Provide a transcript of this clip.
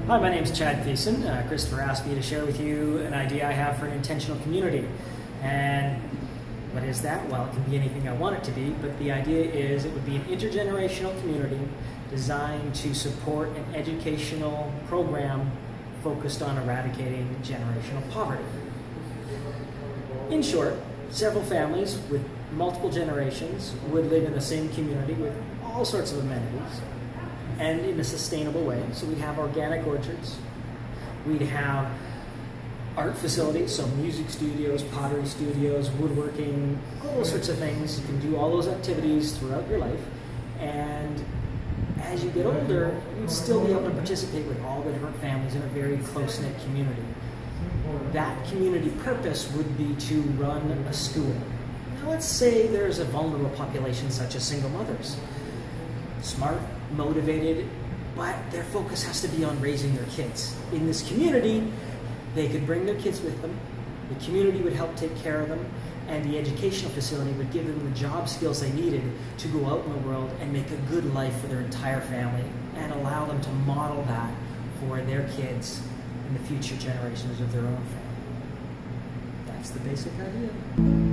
Hi, my name is Chad Thiessen. Christopher asked me to share with you an idea I have for an intentional community. And what is that? Well, it can be anything I want it to be, but the idea is it would be an intergenerational community designed to support an educational program focused on eradicating generational poverty. In short, several families with multiple generations would live in the same community with all sorts of amenities and in a sustainable way. So we'd have organic orchards, we'd have art facilities, so music studios, pottery studios, woodworking, all those sorts of things. You can do all those activities throughout your life, and as you get older, you'd still be able to participate with all the different families in a very close-knit community. That community purpose would be to run a school. Now let's say there's a vulnerable population such as single mothers. Smart, motivated, but their focus has to be on raising their kids. In this community, they could bring their kids with them, the community would help take care of them, and the educational facility would give them the job skills they needed to go out in the world and make a good life for their entire family and allow them to model that for their kids and the future generations of their own family. That's the basic idea.